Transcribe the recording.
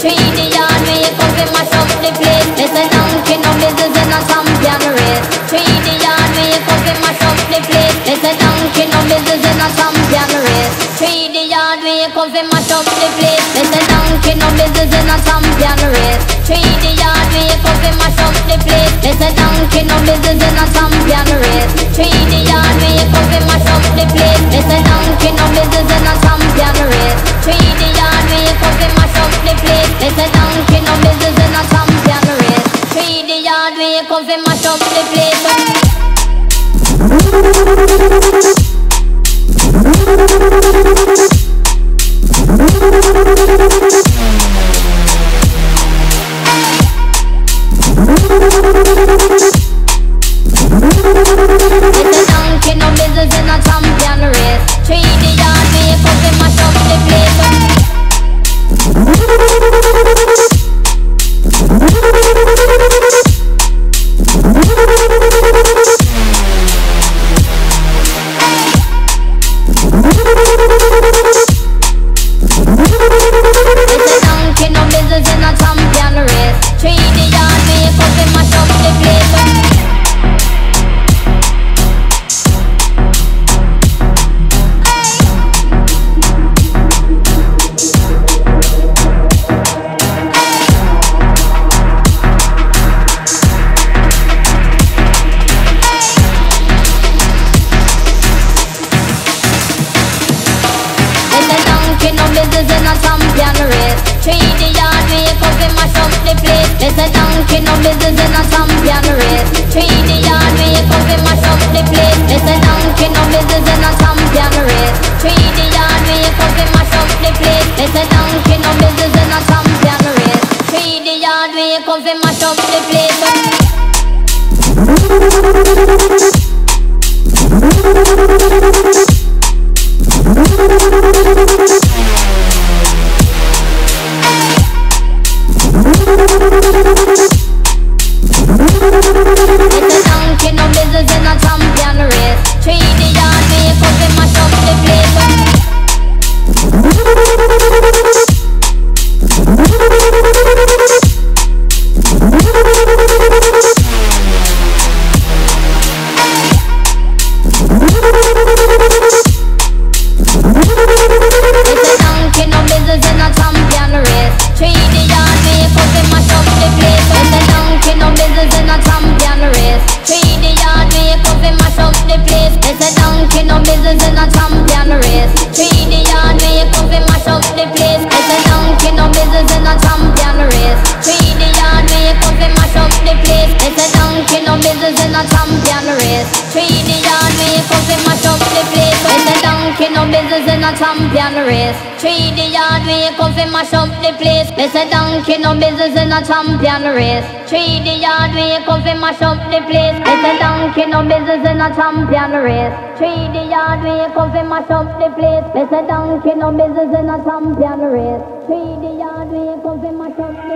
Three the yard we come fi mash up the place. It's a donkey no business in a champion race. Three the yard we come fi mash up the place. It's a donkey no business in a champion race. Three the yard we come fi mash up the place. It's a donkey no business in a champion race. Three the yard we come fi mash up the place. It's a donkey no business in a champion race. Three the yard we come fi mash up the place. It's a donkey no business in a champion race. Three the yard we come fi mash up the place. It's a donkey no business in a champion race. Three the yard we come fi mash up the place. It's a donkey no business in a champion race. Three the yard we come fi mash up the place. It's a donkey no business in a champion race. Three the yard we come fi mash up the place. It's a donkey no business in a champion race. Three the yard we come fi mash up the place. It's a donkey no business in a champion race. Three the yard we come fi mash up the place. It's a donkey no business in a champion race. Three the yard we come fi mash up the place. It's a donkey no business in a champion race. Three the yard we come fi mash up the place. It's a donkey no business in a champion race. Three the yard we come fi mash up the place. It's a donkey no business in a champion race. Three the yard we come fi mash up the place. It's a donkey no business in a champion race. Three the yard we come fi mash up the place. It's a donkey no business in a champion race. Three the yard we come fi mash up the place. It's a donkey no business in a champion race. Three the yard we come fi mash up the place. It's a donkey no business in a champion race. Three the yard we come fi mash up the place. It's a donkey no business in a champion race. Three the yard we come fi mash up the place. It's a donkey no business in a champion race. Three the yard we come fi mash up the place. It's a donkey no business in a champion race. Three the yard we come fi mash up the